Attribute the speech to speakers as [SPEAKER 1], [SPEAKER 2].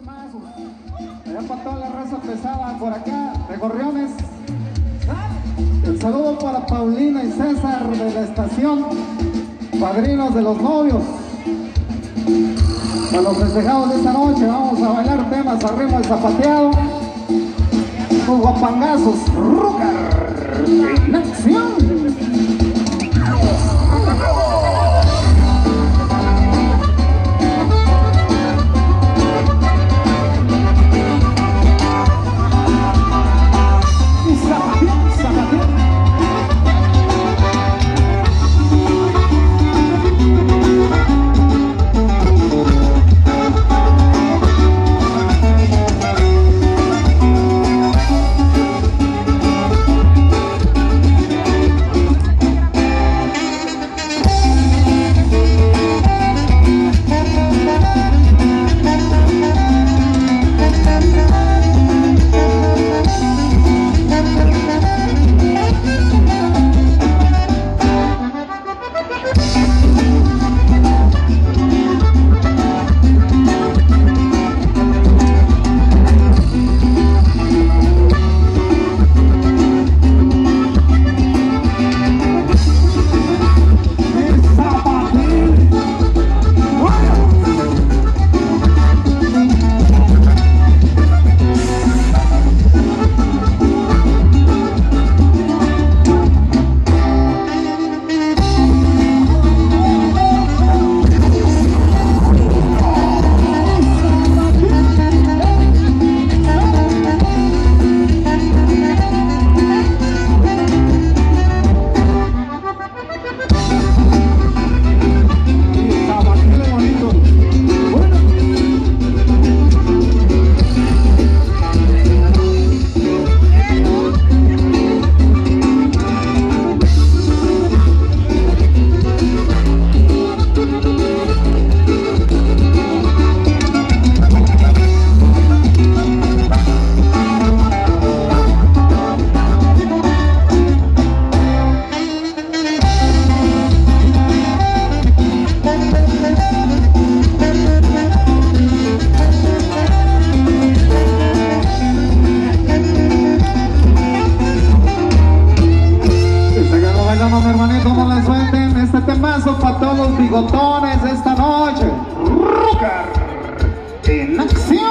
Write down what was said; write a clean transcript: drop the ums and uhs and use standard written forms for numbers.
[SPEAKER 1] temazo. Allá para toda la raza pesada por acá, de Gorriones. El saludo para Paulina y César de la estación, padrinos de los novios. Para los festejados de esta noche vamos a bailar temas al ritmo del zapateado. Los guapangazos, Rucar en acción. Mi hermanito, no le suelten este temazo para todos los bigotones esta noche. Rucar en acción.